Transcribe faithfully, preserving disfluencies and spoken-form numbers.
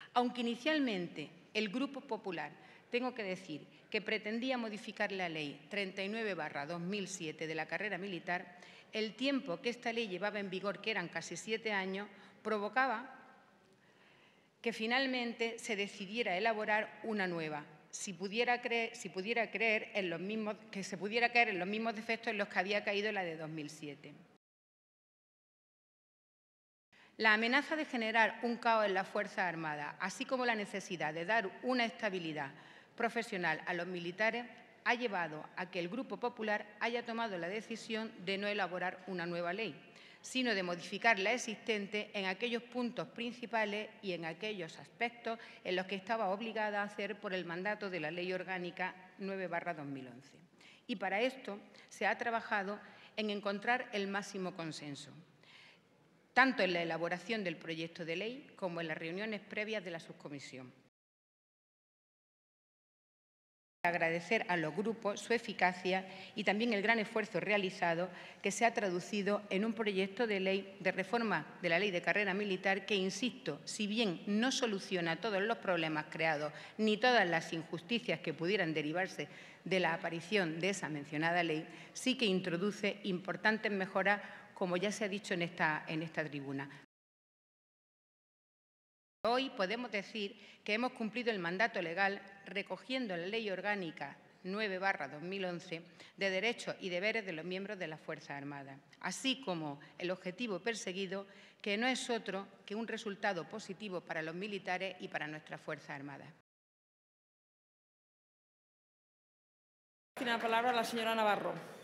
Aunque inicialmente el Grupo Popular, tengo que decir, que pretendía modificar la Ley treinta y nueve barra dos mil siete de la carrera militar, el tiempo que esta ley llevaba en vigor, que eran casi siete años, provocaba que finalmente se decidiera elaborar una nueva, si pudiera creer, si pudiera creer en los mismos, que se pudiera caer en los mismos defectos en los que había caído la de dos mil siete. La amenaza de generar un caos en las Fuerzas Armadas, así como la necesidad de dar una estabilidad profesional a los militares, ha llevado a que el Grupo Popular haya tomado la decisión de no elaborar una nueva ley, sino de modificar la existente en aquellos puntos principales y en aquellos aspectos en los que estaba obligada a hacer por el mandato de la Ley Orgánica nueve barra dos mil once. Y para esto se ha trabajado en encontrar el máximo consenso, tanto en la elaboración del proyecto de ley como en las reuniones previas de la subcomisión. Agradecer a los grupos su eficacia y también el gran esfuerzo realizado, que se ha traducido en un proyecto de ley de reforma de la Ley de Carrera Militar que, insisto, si bien no soluciona todos los problemas creados ni todas las injusticias que pudieran derivarse de la aparición de esa mencionada ley, sí que introduce importantes mejoras, como ya se ha dicho en esta, en esta tribuna. Hoy podemos decir que hemos cumplido el mandato legal recogiendo en la Ley Orgánica nueve barra dos mil once de derechos y deberes de los miembros de las Fuerzas Armadas, así como el objetivo perseguido, que no es otro que un resultado positivo para los militares y para nuestras Fuerzas Armadas. Tiene la palabra la señora Navarro.